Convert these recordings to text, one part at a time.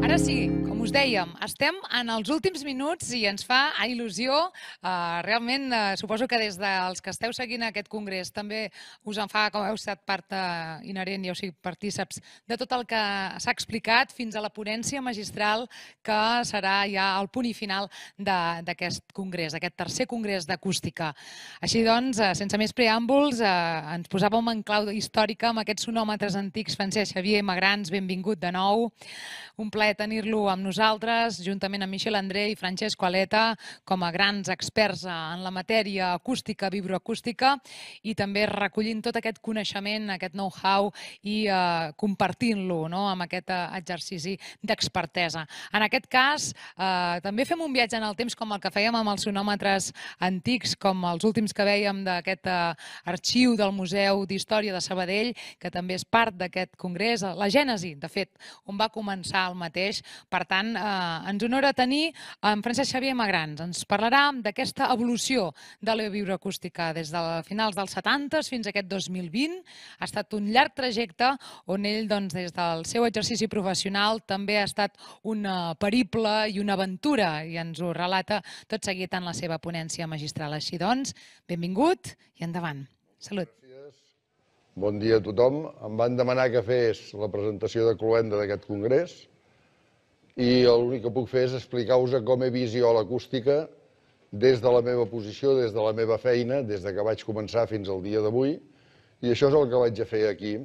Ara sí, com us dèiem, estem en els últims minuts i ens fa il·lusió. Realment, suposo que des dels que esteu seguint aquest congrés també us en fa, com heu estat part inherent i heu sigut partíceps de tot el que s'ha explicat fins a la ponència magistral que serà ja el punt i final d'aquest congrés, aquest tercer congrés d'acústica. Així doncs, sense més preàmbuls, ens posàvem en clau històrica amb aquests sonòmetres antics. Francesc Xavier Magrans, benvingut de nou. Un plaer tenir-lo amb nosaltres, juntament amb Michel André i Francesco Aleta, com a grans experts en la matèria acústica, vibroacústica, i també recollint tot aquest coneixement, aquest know-how i compartint-lo amb aquest exercici d'expertesa. En aquest cas, també fem un viatge en el temps com el que fèiem amb els sonòmetres antics, com els últims que vèiem d'aquest arxiu del Museu d'Història de Sabadell, que també és part d'aquest congrés, la gènesi, de fet, on va començar el mateix. Per tant, ens honora tenir en Francesc Xavier Magrans. Ens parlarà d'aquesta evolució de la vibroacústica des de finals dels 70 fins a aquest 2020. Ha estat un llarg trajecte on ell, des del seu exercici professional, també ha estat un periple i una aventura, i ens ho relata tot seguit en la seva ponència magistral. Així doncs, benvingut i endavant. Salut. Bon dia a tothom. Em van demanar que fes la presentació de cloenda d'aquest congrés i l'únic que puc fer és explicar-vos com he vist jo l'acústica des de la meva posició, des de la meva feina, des que vaig començar fins al dia d'avui, i això és el que vaig a fer aquí,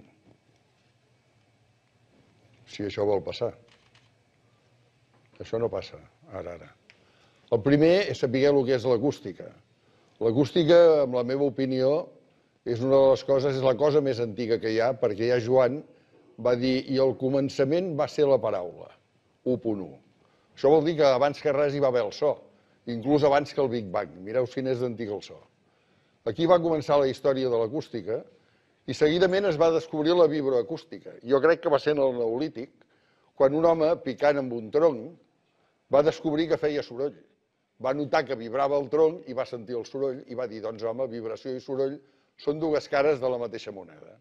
si això vol passar. Això no passa, ara. El primer és saber el que és l'acústica. L'acústica, en la meva opinió, és una de les coses, és la cosa més antiga que hi ha, perquè ja Joan va dir i al començament va ser la paraula, 1.1. Això vol dir que abans que res hi va haver el so, inclús abans que el Big Bang. Mireu si n'és d'antic el so. Aquí va començar la història de l'acústica i seguidament es va descobrir la vibroacústica. Jo crec que va ser en el Neolític, quan un home, picant amb un tronc, va descobrir que feia soroll. Va notar que vibrava el tronc i va sentir el soroll i va dir, doncs home, vibració i soroll són dues cares de la mateixa moneda.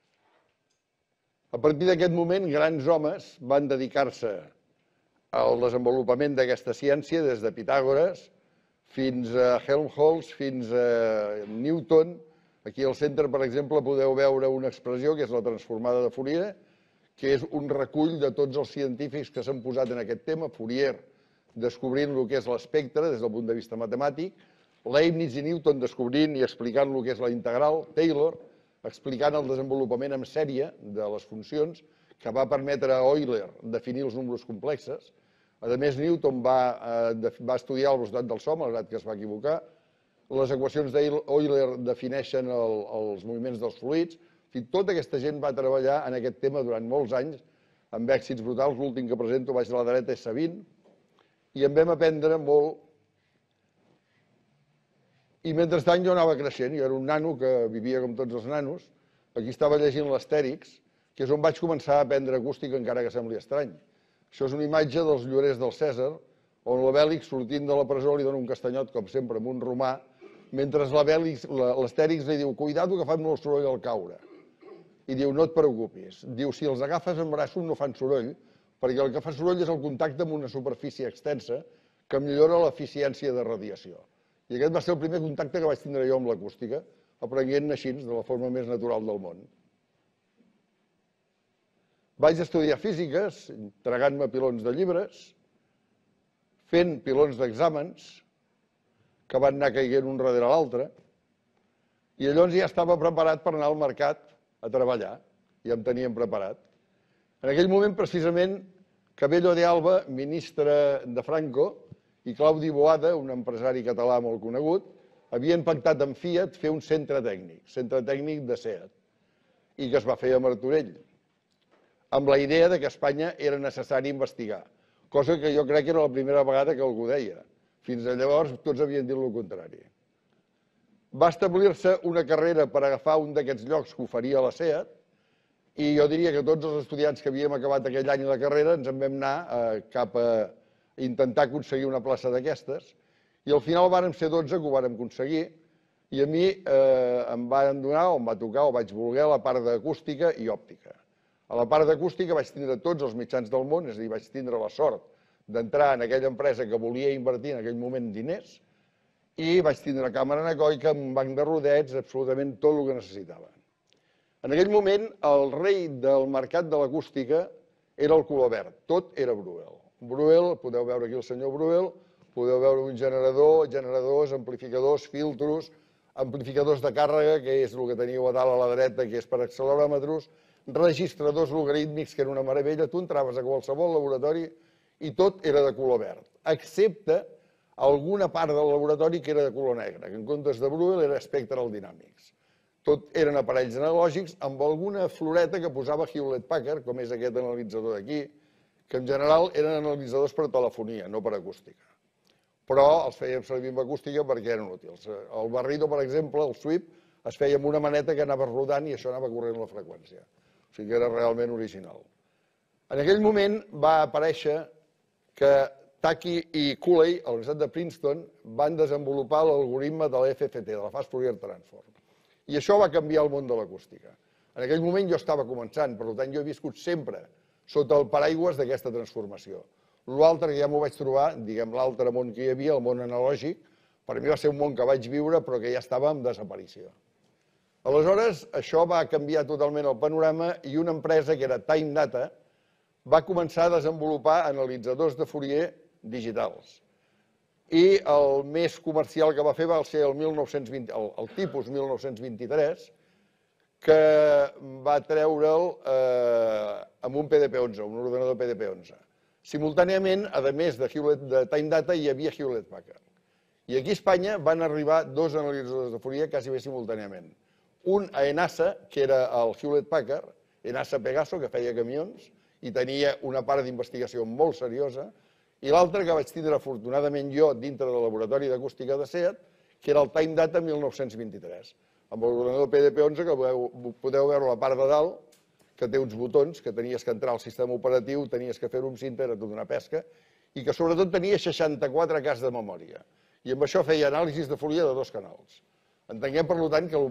A partir d'aquest moment, grans homes van dedicar-se al desenvolupament d'aquesta ciència, des de Pitàgores fins a Helmholtz, fins a Newton. Aquí al centre, per exemple, podeu veure una expressió que és la transformada de Fourier, que és un recull de tots els científics que s'han posat en aquest tema. Fourier descobrint el que és l'espectre des del punt de vista matemàtic, Leibniz i Newton descobrint i explicant el que és la integral, Taylor explicant el desenvolupament en sèrie de les funcions, que va permetre a Euler definir els números complexes. A més, Newton va estudiar la velocitat del so, malgrat que es va equivocar. Les equacions d'Euler defineixen els moviments dels fluids. Tota aquesta gent va treballar en aquest tema durant molts anys, amb èxits brutals. L'últim que presento, baix a la dreta, és Sabin, i en vam aprendre molt. I mentrestant jo anava creixent, jo era un nano que vivia com tots els nanos, aquí estava llegint l'Astèrix, que és on vaig començar a aprendre acústica, encara que sembli estrany. Això és una imatge dels llorers del Cèsar, on l'Obèlix, sortint de la presó, li dona un castanyot, com sempre, amb un romà, mentre l'Astèrix li diu, cuidado que fan molt soroll al caure. I diu, no et preocupis. Diu, si els agafes en braços no fan soroll, perquè el que fa soroll és el contacte amb una superfície extensa que millora l'eficiència de radiació. I aquest va ser el primer contacte que vaig tindre jo amb l'acústica, aprenent així, de la forma més natural del món. Vaig estudiar físiques, tragant-me pilons de llibres, fent pilons d'exàmens, que van anar caient un darrere l'altre, i llavors ja estava preparat per anar al mercat a treballar, ja em tenien preparat. En aquell moment, precisament, Cabello de Alba, ministre de Franco, i Claudi Boada, un empresari català molt conegut, havien pactat amb Fiat fer un centre tècnic de SEAT, i que es va fer a Martorell, amb la idea que a Espanya era necessari investigar, cosa que jo crec que era la primera vegada que algú deia. Fins llavors tots havien dit el contrari. Va establir-se una carrera per agafar un d'aquests llocs que oferia la SEAT, i jo diria que tots els estudiants que havíem acabat aquell any la carrera ens en vam anar cap a intentar aconseguir una plaça d'aquestes, i al final vàrem ser 12 que ho vàrem aconseguir, i a mi em van donar, o em va tocar, o vaig voler, la part d'acústica i òptica. A la part d'acústica vaig tindre tots els mitjans del món, és a dir, vaig tindre la sort d'entrar en aquella empresa que volia invertir en aquell moment diners i vaig tindre càmera anecoica, un banc de rodets, absolutament tot el que necessitava. En aquell moment, el rei del mercat de l'acústica era el color verd, tot era Bruel. Bruel, podeu veure aquí el senyor Bruel, podeu veure un generador, generadors, amplificadors, filtros, amplificadors de càrrega, que és el que teniu a dalt a la dreta, que és per acceleròmetres, registradors logarítmics, que era una meravella, tu entraves a qualsevol laboratori i tot era de color verd, excepte alguna part del laboratori que era de color negre, que en comptes de Bruel era Spectral Dynamics. Tot eren aparells analògics amb alguna floreta que posava Hewlett Packard, com és aquest analitzador d'aquí, que en general eren analitzadors per telefonia, no per acústica. Però els fèiem servir amb acústica perquè eren útils. El barrido, per exemple, el sweep, es feia amb una maneta que anava rodant i això anava corrent la freqüència. O sigui que era realment original. En aquell moment va aparèixer que Taki i Cooley, a la Universitat de Princeton, van desenvolupar l'algoritme de l'FFT, de la Fast Fourier Transform. I això va canviar el món de l'acústica. En aquell moment jo estava començant, per tant jo he viscut sempre sota el paraigües d'aquesta transformació. L'altre que ja m'ho vaig trobar, diguem l'altre món que hi havia, el món analògic, per mi va ser un món que vaig viure però que ja estava en desaparició. Aleshores, això va canviar totalment el panorama i una empresa que era Time Data va començar a desenvolupar analitzadors de Fourier digitals. I el més comercial que va fer va ser el tipus 1923, que va treure'l amb un PDP-11, un ordenador PDP-11. Simultàniament, a més de Time Data, hi havia Hewlett Packard. I aquí a Espanya van arribar dos analitzadors de Fourier quasi bé simultàniament. Un a ENASA, que era el Hewlett Packard, ENASA Pegaso, que feia camions, i tenia una part d'investigació molt seriosa, i l'altre que vaig tindre afortunadament jo dintre del laboratori d'acústica de SEAT, que era el Time Data 1923, amb l'ordenador PDP-11, que podeu veure la part de dalt, que té uns botons, que tenies que entrar al sistema operatiu, tenies que fer un cinta, era tota una pesca, i que sobretot tenia 64 Ks de memòria. I amb això feia anàlisis de Fourier de 2 canals. Entenguem, per tant, que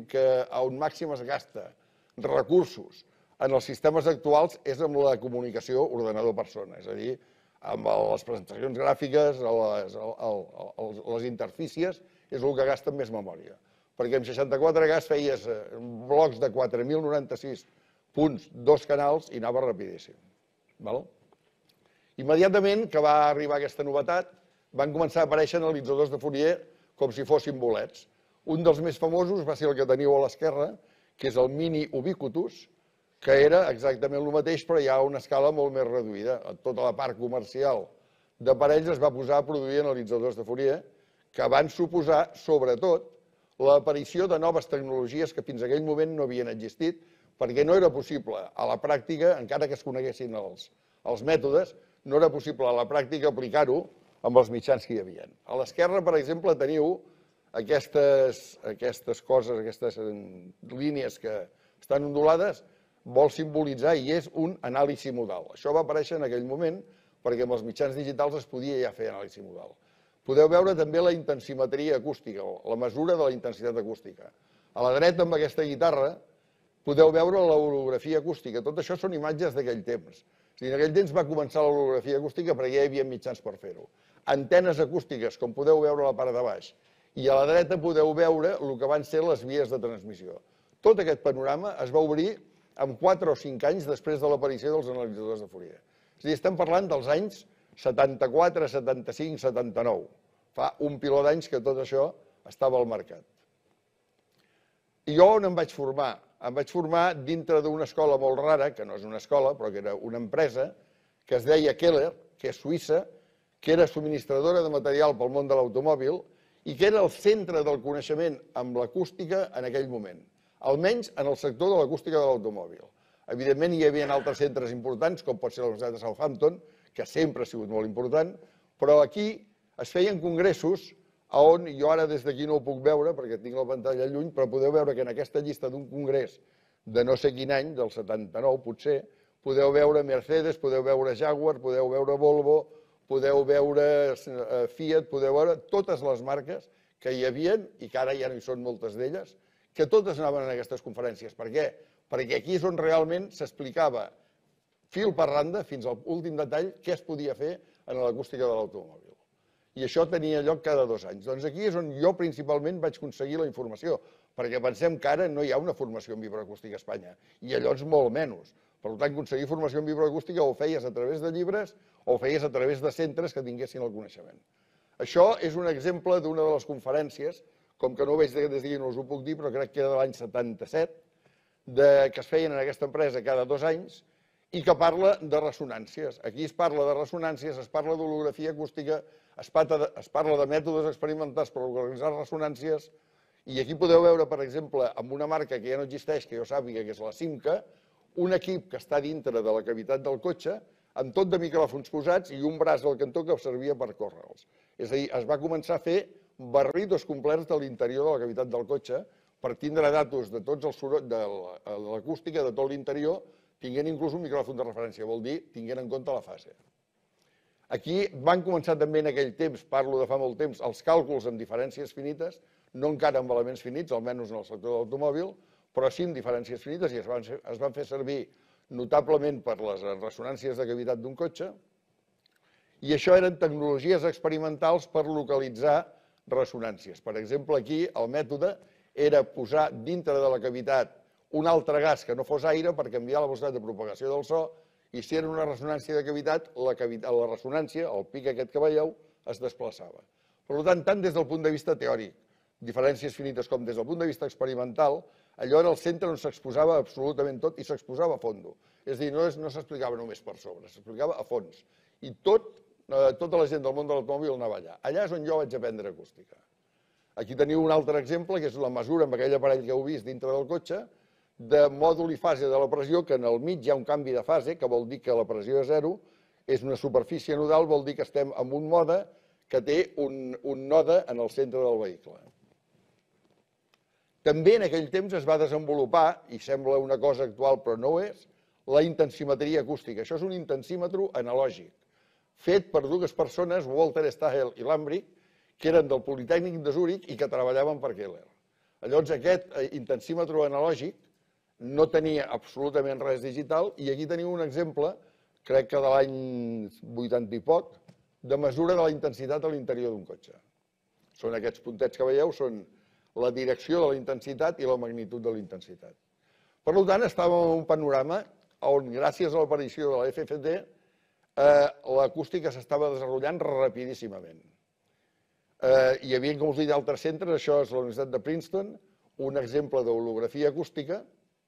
on màxim es gasta recursos en els sistemes actuals és amb la comunicació ordenador-persona, és a dir, amb les presentacions gràfiques, les interfícies, és el que gasta més memòria. Perquè amb 64 Ks feies blocs de 4.096 punts, 2 canals, i anava rapidíssim. Immediatament que va arribar aquesta novetat, van començar a aparèixer analitzadors de Fourier com si fossin bolets. Un dels més famosos va ser el que teniu a l'esquerra, que és el Mini Ubiquitous, que era exactament el mateix, però ja a una escala molt més reduïda. Tota la part comercial d'aparells es va posar a produir analitzadors de Fourier, que van suposar, sobretot, l'aparició de noves tecnologies que fins a aquell moment no havien existit, perquè no era possible a la pràctica, encara que es coneguessin els mètodes, no era possible a la pràctica aplicar-ho amb els mitjans que hi havia. A l'esquerra, per exemple, teniu aquestes coses, aquestes línies que estan ondulades, vol simbolitzar i és un anàlisi modal. Això va aparèixer en aquell moment perquè amb els mitjans digitals es podia ja fer anàlisi modal. Podeu veure també la intensimetria acústica, o la mesura de la intensitat acústica. A la dreta, amb aquesta guitarra, podeu veure l'orografia acústica. Tot això són imatges d'aquell temps. En aquell temps va començar l'orografia acústica perquè ja hi havia mitjans per fer-ho. Antenes acústiques, com podeu veure a la part de baix. I a la dreta podeu veure el que van ser les vies de transmissió. Tot aquest panorama es va obrir en 4 o 5 anys després de l'aparició dels analitzadors de Fourier. És a dir, estem parlant dels anys 74, 75, 79. Fa un piló d'anys que tot això estava al mercat. I jo on em vaig formar? Em vaig formar dintre d'una escola molt rara, que no és una escola, però que era una empresa, que es deia Keller, que és suïssa, que era subministradora de material pel món de l'automòbil i que era el centre del coneixement amb l'acústica en aquell moment, almenys en el sector de l'acústica de l'automòbil. Evidentment, hi havia altres centres importants, com pot ser la Universitat de Southampton, que sempre ha sigut molt important, però aquí es feien congressos on jo ara des d'aquí no ho puc veure perquè tinc la pantalla lluny, però podeu veure que en aquesta llista d'un congrés de no sé quin any, del 79 potser, podeu veure Mercedes, podeu veure Jaguar, podeu veure Volvo, podeu veure Fiat, podeu veure totes les marques que hi havia i que ara ja no hi són moltes d'elles, que totes anaven a aquestes conferències. Per què? perquè aquí és on realment s'explicava fil per randa, fins al últim detall, què es podia fer en l'acústica de l'automòbil. I això tenia lloc cada 2 anys. Doncs aquí és on jo principalment vaig aconseguir la informació, perquè pensem que ara no hi ha una formació en vibroacústica a Espanya, i allò és molt menys. Per tant, aconseguir formació en vibroacústica o ho feies a través de llibres o ho feies a través de centres que tinguessin el coneixement. Això és un exemple d'una de les conferències, com que no ho veig des d'aquí no us ho puc dir, però crec que era de l'any 77, que es feien en aquesta empresa cada 2 anys i que parla de ressonàncies. Aquí es parla de ressonàncies, es parla d'holografia acústica, es parla de mètodes experimentals per localitzar ressonàncies, i aquí podeu veure, per exemple, amb una marca que ja no existeix, que jo sàpiga, que és la Simca, un equip que està dintre de la cavitat del cotxe, amb tot de micròfons posats i un braç al cantó que servia per córrer-los. És a dir, es va començar a fer barridos complets de l'interior de la cavitat del cotxe per tindre datos de tots els sorolls, de l'acústica de tot l'interior, tinguent inclús un micròfon de referència, vol dir, tinguent en compte la fase. Aquí van començar també en aquell temps, parlo de fa molt temps, els càlculs amb diferències finites, no encara amb elements finits, almenys en el sector de l'automòbil, però sí amb diferències finites i es van fer servir notablement per les ressonàncies de cavitat d'un cotxe, i això eren tecnologies experimentals per localitzar ressonàncies. Per exemple, aquí el mètode era posar dintre de la cavitat un altre gas que no fos aire per canviar la velocitat de propagació del so, i si era una ressonància de cavitat, la ressonància, el pic aquest que veieu, es desplaçava. Per tant, tant des del punt de vista teòric, diferències finites, com des del punt de vista experimental, allò era el centre on s'exposava absolutament tot i s'exposava a fondo. És a dir, no s'explicava només per sobre, s'explicava a fons. I tota la gent del món de l'automòbil anava allà. Allà és on jo vaig aprendre acústica. Aquí teniu un altre exemple, que és la mesura amb aquell aparell que heu vist dintre del cotxe, de mòdul i fase de la pressió, que en el mig hi ha un canvi de fase, que vol dir que la pressió és 0, és una superfície nodal, vol dir que estem en un mode que té un node en el centre del vehicle. També en aquell temps es va desenvolupar, i sembla una cosa actual però no ho és, la intensimetria acústica. Això és un intensímetre analògic, fet per 2 persones, Walter Stahel i Lambrich, que eren del Politècnic de Zúrich i que treballaven per Keller. Llavors aquest intensímetre analògic no tenia absolutament res digital, i aquí teniu un exemple, crec que de l'any 80 i poc, de mesura de la intensitat a l'interior d'un cotxe. Són aquests puntets que veieu, són la direcció de la intensitat i la magnitud de la intensitat. Per tant, estàvem en un panorama on, gràcies a l'aparició de la FFT, l'acústica s'estava desenvolupant rapidíssimament. Hi havia, com us dic, altres centres, això és la Universitat de Princeton, un exemple d'holografia acústica,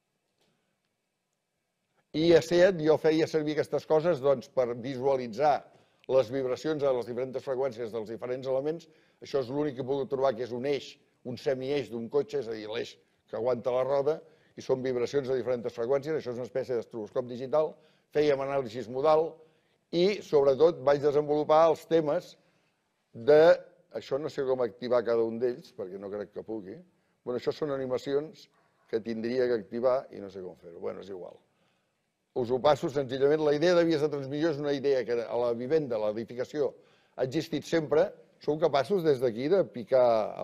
i a SEAT jo feia servir aquestes coses per visualitzar les vibracions a les diferents freqüències dels diferents elements. Això és l'únic que he pogut trobar, que és un eix, un semieix d'un cotxe, és a dir, l'eix que aguanta la roda, i són vibracions a diferents freqüències. Això és una espècie d'estroboscop digital. Fèiem anàlisi modal i, sobretot, vaig desenvolupar els temes de... Això no sé com activar cada un d'ells, perquè no crec que pugui. Això són animacions que tindria que activar i no sé com fer-ho. És igual. Us ho passo senzillament. La idea de vies de transmissió és una idea que a la vivenda, a l'edificació, ha existit sempre. Sou capaços des d'aquí de picar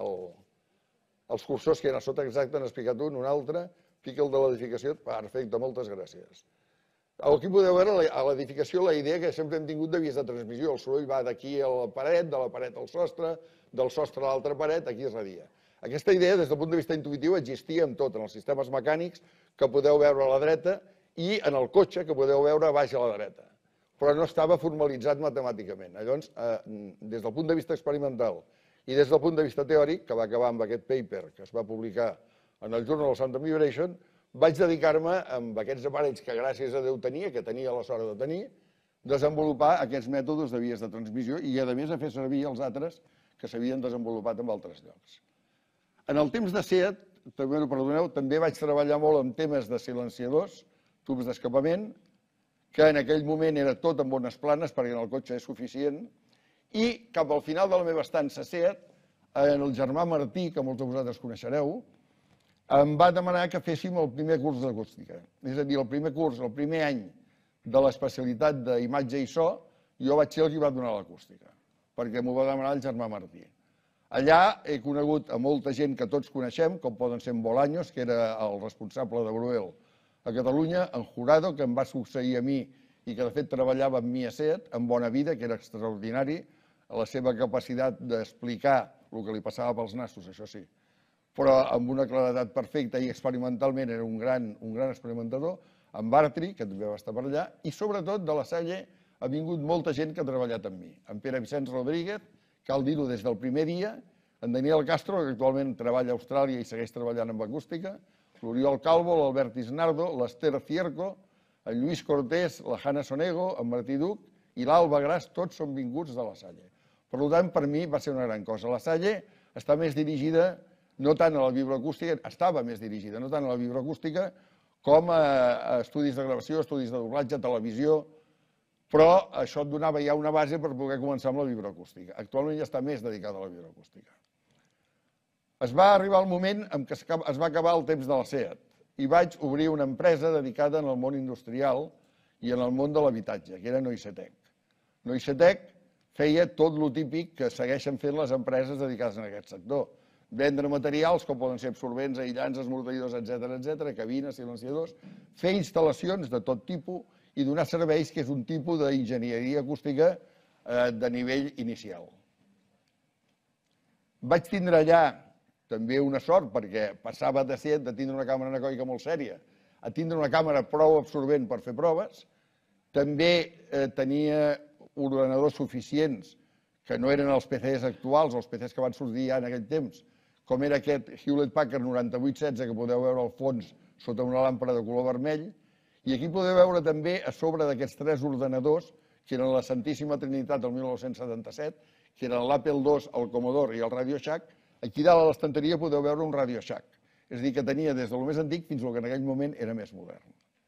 els cursors que hi ha a sota, exacte, n'ha explicat un altre, pica el de l'edificació, perfecte, moltes gràcies. Aquí podeu veure a l'edificació la idea que sempre hem tingut de vies de transmissió. El soroll va d'aquí a la paret, de la paret al sostre, del sostre a l'altra paret, aquí es radia. Aquesta idea, des del punt de vista intuïtiu, existia en tot, en els sistemes mecànics que podeu veure a la dreta i en el cotxe que podeu veure a baix a la dreta, però no estava formalitzat matemàticament. Llavors, des del punt de vista experimental i des del punt de vista teòric, que va acabar amb aquest paper que es va publicar en el Journal of Sound and Vibration, vaig dedicar-me amb aquests aparells que gràcies a Déu tenia, que tenia la sort de tenir, desenvolupar aquests mètodes de vies de transmissió i, a més, a fer servir els altres que s'havien desenvolupat en altres llocs. En el temps de SEAT, també vaig treballar molt en temes de silenciadors, tubs d'escapament, que en aquell moment era tot amb bones planes, perquè en el cotxe és suficient, i cap al final de la meva estança a SEAT, el germà Martí, que molts de vosaltres coneixereu, em va demanar que féssim el primer curs d'acústica. És a dir, el primer curs, el primer any de l'especialitat d'imatge i so, jo vaig ser el que va donar l'acústica, perquè m'ho va demanar el germà Martí. Allà he conegut a molta gent que tots coneixem, com poden ser en Bolaños, que era el responsable de Bruel a Catalunya, en Jurado, que em va succeir a mi i que de fet treballava amb mi a SEAT, en Bona Vida, que era extraordinari, la seva capacitat d'explicar el que li passava pels nassos, això sí, però amb una claredat perfecta i experimentalment era un gran experimentador, en Bartri, que també va estar per allà, i sobretot de la Salle ha vingut molta gent que ha treballat amb mi. En Pere Vicenç Rodríguez, cal dir-ho des del primer dia, en Daniel Castro, que actualment treballa a Austràlia i segueix treballant amb acústica, l'Oriol Calvo, l'Albert Isnardo, l'Ester Cierco, en Lluís Cortés, la Hanna Sonego, en Martí Duc i l'Alba Gras, tots són vinguts de la Salle. Per tant, per mi va ser una gran cosa. La Salle està més dirigida, no tant a la vibroacústica, estava més dirigida, no tant a la vibroacústica com a estudis de gravació, estudis de doblatge, televisió, però això et donava ja una base per poder començar amb la vibroacústica. Actualment ja està més dedicada a la vibroacústica. Es va arribar el moment en què es va acabar el temps de la SEAT i vaig obrir una empresa dedicada en el món industrial i en el món de l'habitatge, que era Noisetec. Noisetec feia tot el típic que segueixen fent les empreses dedicades a aquest sector. Vendre materials com poden ser absorbents, aïllants, esmorteïdors, etc., cabines, silenciadors, fer instal·lacions de tot tipus i donar serveis, que és un tipus d'enginyeria acústica de nivell inicial. Vaig tindre allà també una sort, perquè passava de ser de tindre una càmera anecoica molt sèria a tindre una càmera prou absorbent per fer proves. També tenia ordenadors suficients, que no eren els PCs actuals, els PCs que van sortir ja en aquell temps, com era aquest Hewlett Packard 9816, que podeu veure al fons sota una làmpara de color vermell. I aquí podeu veure també, a sobre d'aquests 3 ordenadors, que eren la Santíssima Trinitat del 1977, que eren l'Apple II, el Commodore i el Radio Shack. Aquí dalt a l'estanteria podeu veure un Radio Shack. És a dir, que tenia des del més antic fins al que en aquell moment era més modern.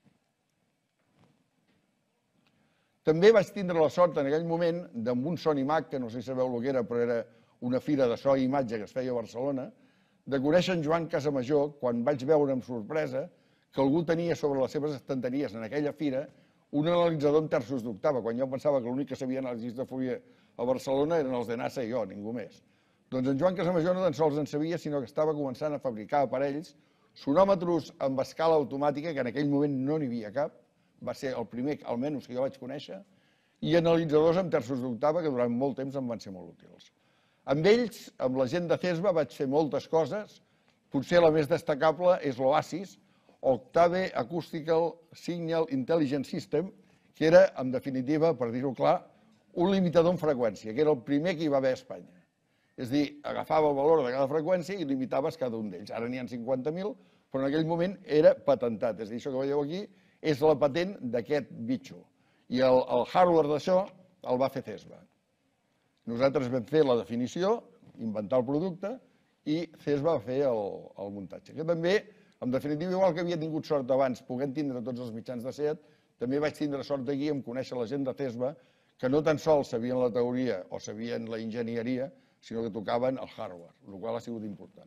També vaig tindre la sort en aquell moment d'amb un Sony Mac, que no sé si sabeu el que era, però era una fira de so i imatge que es feia a Barcelona, de conèixer en Joan Casamajor, quan vaig veure amb sorpresa que algú tenia sobre les seves estanteries en aquella fira un analitzador en terços d'octava, quan jo pensava que l'únic que sabia anàlisis de Fourier a Barcelona eren els de NASA i jo, ningú més. Doncs en Joan Casamajor no tan sols en sabia, sinó que estava començant a fabricar aparells, sonòmetres amb escala automàtica, que en aquell moment no n'hi havia cap, va ser el primer, almenys, que jo vaig conèixer, i analitzadors amb terços d'octava, que durant molt temps em van ser molt útils. Amb ells, amb la gent de CESBA, vaig fer moltes coses. Potser la més destacable és l'Oasis, Octave Acoustical Signal Intelligence System, que era, en definitiva, per dir-ho clar, un limitador en freqüència, que era el primer que hi va haver a Espanya. És a dir, agafava el valor de cada freqüència i limitaves cada un d'ells. Ara n'hi ha 50.000, però en aquell moment era patentat. És a dir, això que veieu aquí és la patent d'aquest bitxo. I el hardware d'això el va fer CESBA. Nosaltres vam fer la definició, inventar el producte, i CESBA va fer el muntatge. Que també, en definitiva, igual que havia tingut sort abans, podent tindre tots els mitjans de SEAT, també vaig tindre sort aquí en conèixer la gent de CESBA, que no tan sols sabien la teoria o sabien la enginyeria, sinó que tocaven el hardware, el qual ha sigut important.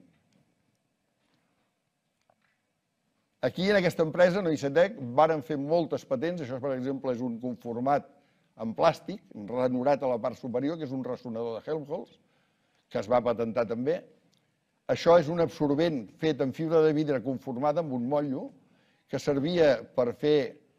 Aquí, en aquesta empresa, Noisetec, varen fer moltes patents. Això, per exemple, és un conformat en plàstic, ranurat a la part superior, que és un ressonador de Helmholtz, que es va patentar també. Això és un absorbent fet en fibra de vidre conformada amb un motllo que servia per fer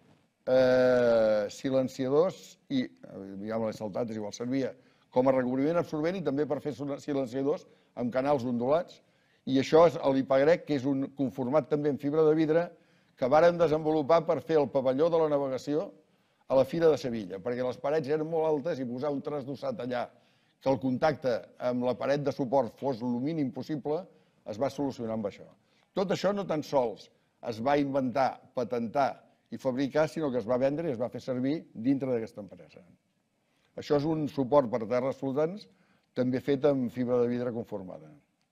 silenciadors i, ja me l'he saltat, és igual, servia com a recobriment absorbent i també per fer silenciadors amb canals ondulats. I això és l'Hipagrec, que és un conformat també en fibra de vidre que varen desenvolupar per fer el pavelló de la navegació a la Fira de Sevilla, perquè les parets eren molt altes i posar un trasdossat allà que el contacte amb la paret de suport fos el mínim possible, es va solucionar amb això. Tot això no tan sols es va inventar, patentar i fabricar, sinó que es va vendre i es va fer servir dintre d'aquesta empresa. Això és un suport per terres flotants, també fet amb fibra de vidre conformada.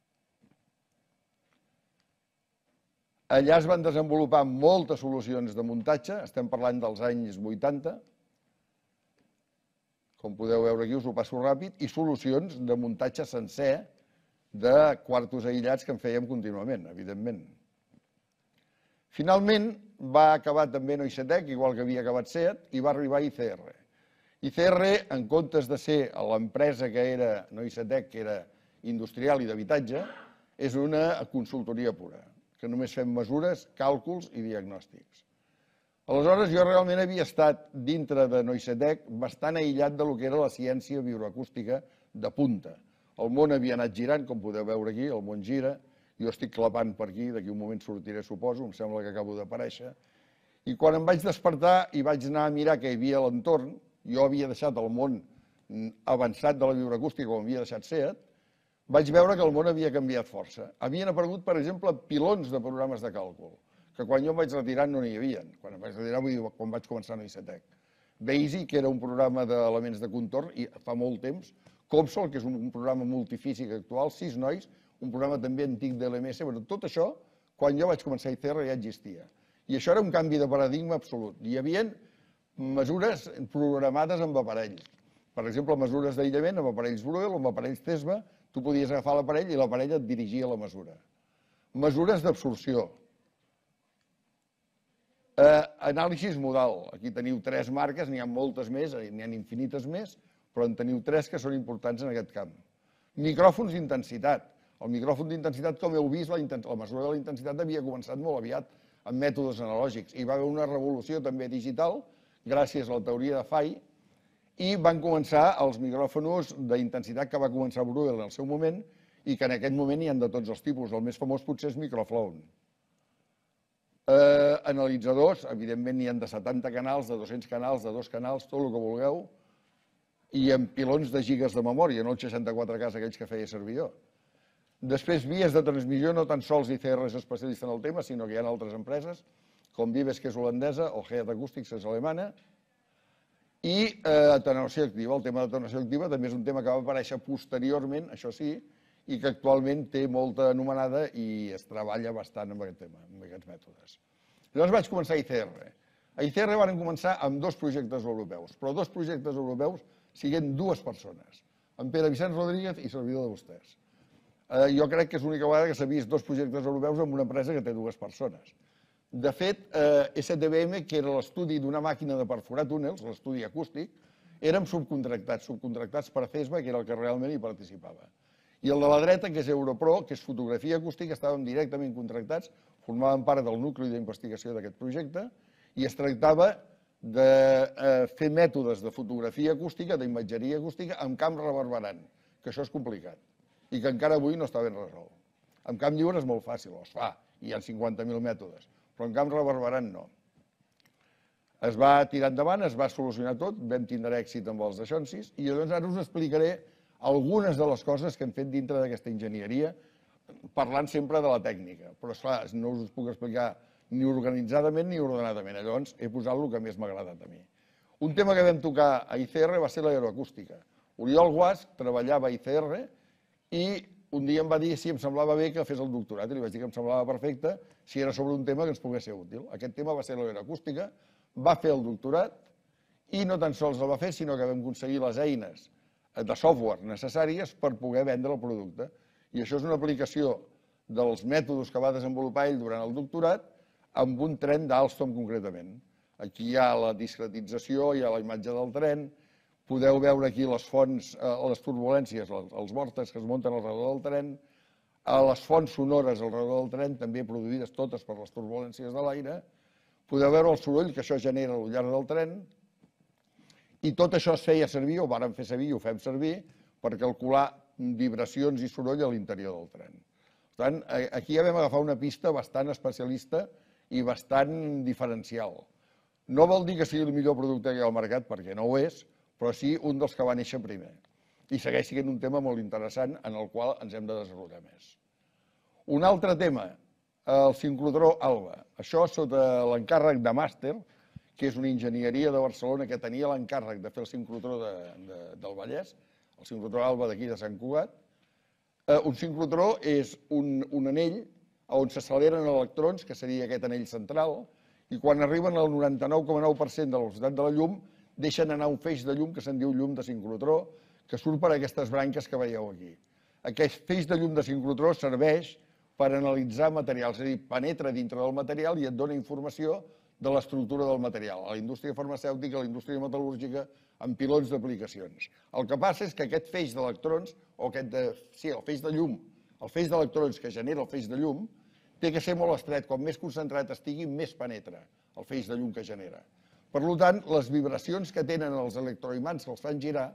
Allà es van desenvolupar moltes solucions de muntatge, estem parlant dels anys 80, com podeu veure aquí, us ho passo ràpid, i solucions de muntatge sencer de quartos aïllats que en fèiem contínuament, evidentment. Finalment va acabar també Noisetec, igual que havia acabat SEAT, i va arribar ICR. ICR, en comptes de ser l'empresa que era Noisetec, que era industrial i d'habitatge, és una consultoria pura, que només fem mesures, càlculs i diagnòstics. Aleshores, jo realment havia estat dintre de Noissetec bastant aïllat del que era la ciència bioacústica de punta. El món havia anat girant, com podeu veure aquí, el món gira, jo estic clapant per aquí, d'aquí un moment sortiré, suposo, em sembla que acabo d'aparèixer, i quan em vaig despertar i vaig anar a mirar què hi havia a l'entorn, jo havia deixat el món avançat de la bioacústica, com havia deixat SEAT, vaig veure que el món havia canviat força. Havien aparegut, per exemple, pilons de programes de càlcul, que quan jo em vaig retirar no n'hi havia. Quan em vaig retirar, vull dir, quan vaig començar a Noissetec. BASIC, que era un programa d'elements de contorn, i fa molt temps, COMSOL, que és un programa multifísic actual, 6 nois, un programa també antic de l'EMS, però tot això, quan jo vaig començar a ICR ja existia. I això era un canvi de paradigma absolut. Hi havia mesures programades amb aparells. Per exemple, mesures d'aïllament amb aparells Bruegel o amb aparells TESBA, tu podies agafar l'aparell i l'aparell et dirigia la mesura. Mesures d'absorció. Anàlisis modal. Aquí teniu 3 marques, n'hi ha moltes més, n'hi ha infinites més, però en teniu 3 que són importants en aquest camp. Micròfons d'intensitat. El micròfon d'intensitat, com heu vist, la mesura de la intensitat havia començat molt aviat amb mètodes analògics. Hi va haver una revolució també digital, gràcies a la teoria de Fay, i van començar els micròfons d'intensitat que va començar Bruegel en el seu moment i que en aquest moment hi ha de tots els tipus. El més famós potser és Microflone. Analitzadors, evidentment n'hi ha de 70 canals, de 200 canals, de 2 canals, tot el que vulgueu, i amb pilons de gigas de memòria, no els 64K aquells que feia servir jo. Després, vies de transmissió, no tan sols ICR és especialista en el tema, sinó que hi ha altres empreses, com Vives, que és holandesa, o Head Acoustics, que és alemana, i atenuació activa. El tema d'atenuació activa també és un tema que va aparèixer posteriorment, això sí, i que actualment té molta anomenada i es treballa bastant amb aquest tema, amb aquests mètodes. Llavors vaig començar a ICR. A ICR van començar amb 2 projectes europeus, però 2 projectes europeus siguent 2 persones, en Pere Vicenç Rodríguez i servidor de vostès. Jo crec que és l'única vegada que s'ha vist 2 projectes europeus en una empresa que té 2 persones. De fet, STBM, que era l'estudi d'una màquina de perforar túnels, l'estudi acústic, érem subcontractats per CESBA, que era el que realment hi participava. I el de la dreta, que és Europro, que és fotografia acústica, estàvem directament contractats, formaven part del nucli d'investigació d'aquest projecte, i es tractava de fer mètodes de fotografia acústica, d'imatgeria acústica, amb camp reverberant, que això és complicat, i que encara avui no està ben resolt. Amb camp lliure és molt fàcil, es fa, hi ha 50.000 mètodes, però en camp reverberant no. Es va tirar endavant, es va solucionar tot, vam tindre èxit amb els daixonsis, i llavors ara us explicaré algunes de les coses que hem fet dintre d'aquesta enginyeria, parlant sempre de la tècnica, però esclar, no us puc explicar ni organitzadament ni ordenadament, llavors he posat el que més m'ha agradat a mi. Un tema que vam tocar a ICR va ser l'aeroacústica. Oriol Guasch treballava a ICR i un dia em va dir si em semblava bé que fes el doctorat, i li vaig dir que em semblava perfecte si era sobre un tema que ens pogués ser útil. Aquest tema va ser l'aeroacústica, va fer el doctorat i no tan sols el va fer, sinó que vam aconseguir les eines de software necessàries per poder vendre el producte. I això és una aplicació dels mètodes que va desenvolupar ell durant el doctorat amb un tren d'Alstom concretament. Aquí hi ha la discretització, hi ha la imatge del tren, podeu veure aquí les fonts, les turbulències, els vòrtexs que es munten al redor del tren, les fonts sonores al redor del tren, també produïdes totes per les turbulències de l'aire, podeu veure el soroll que això genera al llarg del tren, i tot això es feia servir, o vàrem fer servir i ho fem servir, per calcular vibracions i soroll a l'interior del tren. Per tant, aquí ja vam agafar una pista bastant especialista i bastant diferencial. No vol dir que sigui el millor producte que hi ha al mercat, perquè no ho és, però sí un dels que va néixer primer. I segueix sent un tema molt interessant en el qual ens hem de desenvolupar més. Un altre tema, el sincrotró ALBA. Això sota l'encàrrec de màster, que és una enginyeria de Barcelona que tenia l'encàrrec de fer el sincrotró del Vallès, el sincrotró ALBA d'aquí de Sant Cugat. Un sincrotró és un anell on s'acceleren electrons, que seria aquest anell central, i quan arriben al 99,9% de la velocitat de la llum, deixen anar un feix de llum que se'n diu llum de sincrotró, que surt per aquestes branques que veieu aquí. Aquest feix de llum de sincrotró serveix per analitzar materials, és a dir, penetra dintre del material i et dona informació de l'estructura del material, a la indústria farmacèutica, a la indústria metal·lúrgica, amb pilons d'aplicacions. El que passa és que aquest feix d'electrons, el feix de llum, el feix d'electrons que genera el feix de llum, té que ser molt estret. Com més concentrat estigui, més penetra. el feix de llum que genera. Per tant, les vibracions que tenen els electroimants que els fan girar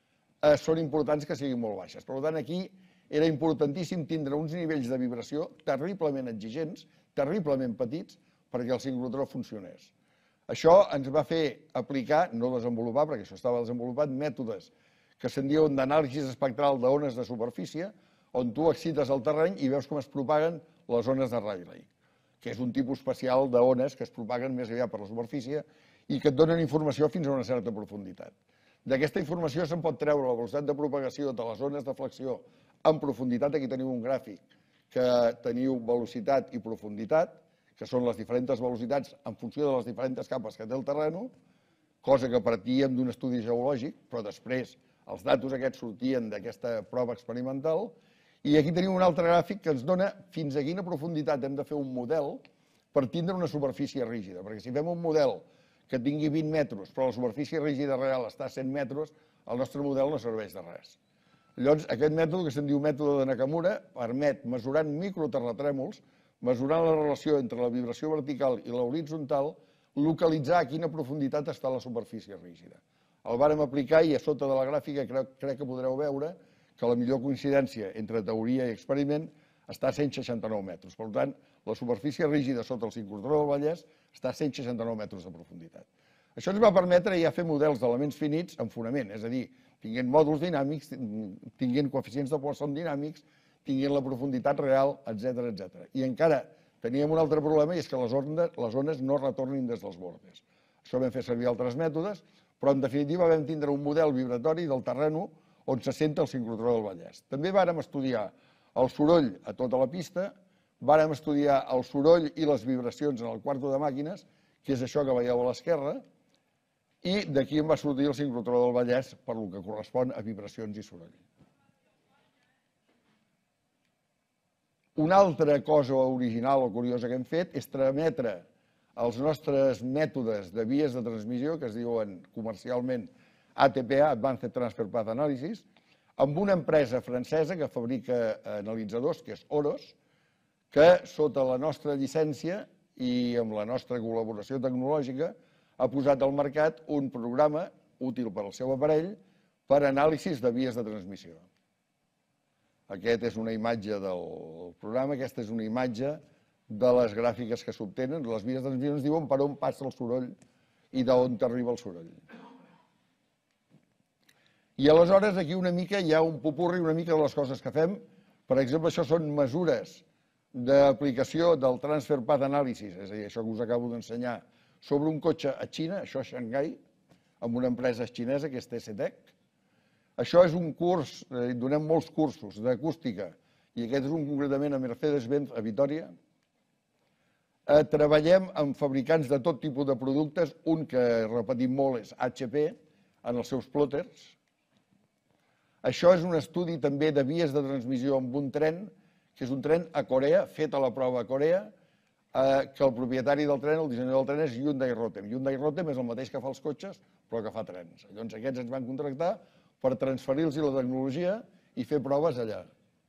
són importants que siguin molt baixes. Per tant, aquí era importantíssim tindre uns nivells de vibració terriblement exigents, terriblement petits, perquè el sincrotró funcionés. Això ens va fer aplicar, no desenvolupar, perquè això estava desenvolupat, mètodes que se'n diuen d'anàlisi espectral d'ones de superfície, on tu excites el terreny i veus com es propaguen les ones de Rayleigh, que és un tipus especial d'ones que es propaguen més aviat per la superfície i que et donen informació fins a una certa profunditat. D'aquesta informació se'n pot treure la velocitat de propagació de les ones de flexió en profunditat. Aquí teniu un gràfic que teniu velocitat i profunditat, que són les diferents velocitats en funció de les diferents capes que té el terreny, cosa que partíem d'un estudi geològic, però després els datos aquests sortien d'aquesta prova experimental. I aquí tenim un altre gràfic que ens dona fins a quina profunditat hem de fer un model per tindre una superfície rígida. Perquè si fem un model que tingui 20 metres, però la superfície rígida real està a 100 metres, el nostre model no serveix de res. Llavors, aquest mètode, que se'n diu mètode de Nakamura, permet, mesurant microterratrèmols, mesurant la relació entre la vibració vertical i l'horitzontal, localitzar a quina profunditat està la superfície rígida. El vàrem aplicar i a sota de la gràfica crec que podreu veure que la millor coincidència entre teoria i experiment està a 169 metres. Per tant, la superfície rígida sota el sincrotró del Vallès està a 169 metres de profunditat. Això ens va permetre ja fer models d'elements finits en fonament, és a dir, tinguent mòduls dinàmics, tinguent coeficients de Poisson dinàmics, tinguent la profunditat real, etc. I encara teníem un altre problema, i és que les ones no retornin des dels bordes. Això vam fer servir altres mètodes, però en definitiva vam tindre un model vibratori del terreny on se senta el sincrotró del Vallès. També vàrem estudiar el soroll a tota la pista, vàrem estudiar el soroll i les vibracions en el quarto de màquines, que és això que veieu a l'esquerra, i d'aquí em va sortir el sincrotró del Vallès per lo que correspon a vibracions i soroll. Una altra cosa original o curiosa que hem fet és trametre els nostres mètodes de vies de transmissió, que es diuen comercialment ATPA, Advanced Transfer Path Analysis, amb una empresa francesa que fabrica analitzadors, que és Oros, que sota la nostra llicència i amb la nostra col·laboració tecnològica ha posat al mercat un programa útil per al seu aparell per anàlisis de vies de transmissió. Aquesta és una imatge del programa, aquesta és una imatge de les gràfiques que s'obtenen. Les vies de transmissió ens diuen per on passa el soroll i d'on arriba el soroll. I aleshores aquí una mica hi ha un popurri una mica de les coses que fem. Per exemple, això són mesures d'aplicació del Transfer Path Analysis, és a dir, això que us acabo d'ensenyar, sobre un cotxe a Xina, això a Xangai, amb una empresa xinesa que és TCTech. Això és un curs, donem molts cursos d'acústica, i aquest és un concretament a Mercedes-Benz a Vitòria. Treballem amb fabricants de tot tipus de productes, un que repetim molt és HP, en els seus plòters. Això és un estudi també de vies de transmissió amb un tren, que és un tren a Corea, fet a la prova a Corea, que el propietari del tren, el dissenyador del tren, és Hyundai Rotem. Hyundai Rotem és el mateix que fa els cotxes, però que fa trens. Llavors aquests ens van contractar per transferir-los la tecnologia i fer proves allà.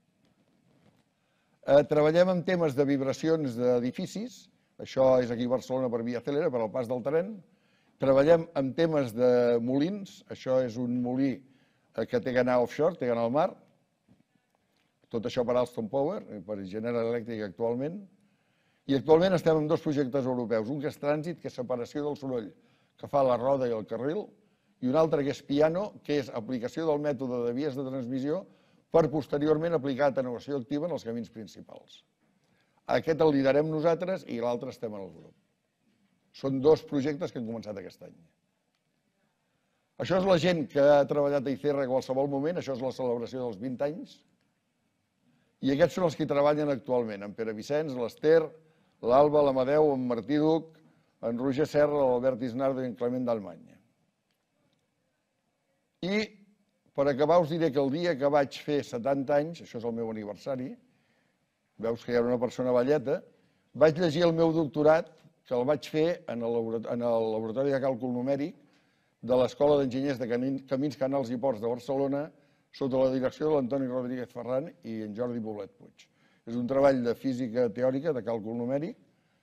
Treballem en temes de vibracions d'edificis, això és aquí a Barcelona per Via Cèlere, per al pas del tren. Treballem en temes de molins, això és un molí que té que anar offshore, té que anar al mar. Tot això per Alstom Power, per General Electric actualment. I actualment estem en dos projectes europeus, un que és trànsit, que és separació del soroll que fa la roda i el carril, i un altre que és piano, que és aplicació del mètode de vies de transmissió per posteriorment aplicar atenuació activa en els camins principals. Aquest el liderem nosaltres i l'altre estem en el grup. Són dos projectes que han començat aquest any. Això és la gent que ha treballat a ICER a qualsevol moment, això és la celebració dels 20 anys, i aquests són els que hi treballen actualment, en Pere Vicenç, l'Ester, l'Alba, l'Amadeu, en Martí Duc, en Roger Serra, l'Albert Isnardo i en Clement d'Almanya. I per acabar us diré que el dia que vaig fer 70 anys, això és el meu aniversari, veus que hi era una persona velleta, vaig llegir el meu doctorat, que el vaig fer en el laboratori de càlcul numèric de l'Escola d'Enginyers de Camins, Canals i Ports de Barcelona, sota la direcció de l'Antoni Rodríguez Ferran i en Jordi Poblet Puig. És un treball de física teòrica, de càlcul numèric,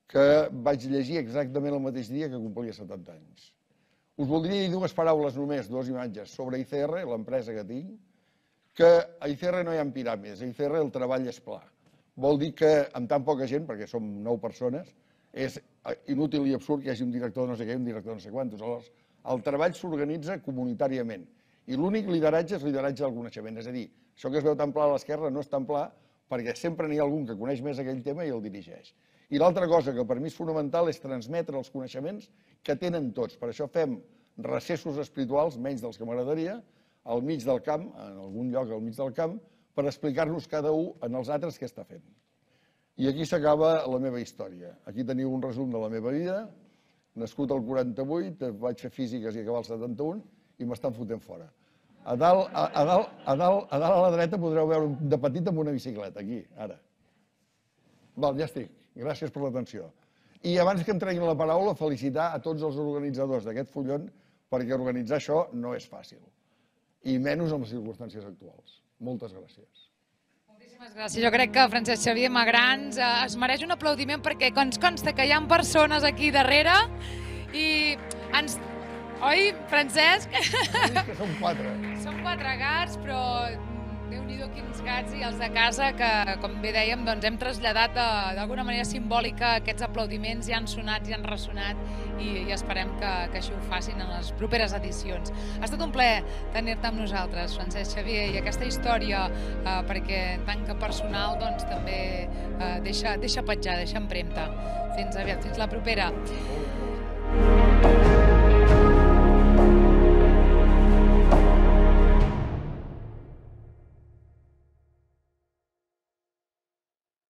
que vaig llegir exactament el mateix dia que complia 70 anys. Us voldria dir dues paraules només, dues imatges, sobre ICR, l'empresa que tinc, que a ICR no hi ha piràmides, a ICR el treball és pla. Vol dir que amb tan poca gent, perquè som 9 persones, és inútil i absurd que hi hagi un director de no sé què i un director de no sé quantos. Aleshores, el treball s'organitza comunitàriament i l'únic lideratge és lideratge del coneixement. És a dir, això que es veu tan pla a l'esquerra no és tan pla perquè sempre n'hi ha algun que coneix més aquell tema i el dirigeix. I l'altra cosa que per mi és fonamental és transmetre els coneixements que tenen tots. Per això fem recessos espirituals, menys dels que m'agradaria, al mig del camp, en algun lloc al mig del camp, per explicar-nos cada un en els altres què està fent. I aquí s'acaba la meva història. Aquí teniu un resum de la meva vida. Nascut al 48, vaig fer físiques i acabar al 71 i m'estan fotent fora. A dalt a la dreta podreu veure de petit amb una bicicleta, aquí, ara. Val, ja estic. Gràcies per l'atenció. I abans que em treguin la paraula, felicitar a tots els organitzadors d'aquest fullon perquè organitzar això no és fàcil. I menys en les circumstàncies actuals. Moltes gràcies. Moltíssimes gràcies. Jo crec que Francesc Xavier Magrans es mereix un aplaudiment perquè ens consta que hi ha persones aquí darrere i ens... Oi, Francesc? Que són 4. Són 4 gats, però Déu-n'hi-do quins gats i els de casa que, com bé dèiem, doncs hem traslladat d'alguna manera simbòlica aquests aplaudiments, ja han sonat, ja han ressonat i esperem que així ho facin en les properes edicions. Ha estat un plaer tenir-te amb nosaltres, Francesc Xavier, i aquesta història, perquè en tant que personal doncs també deixa petjar, deixa empremta. Fins aviat, fins la propera.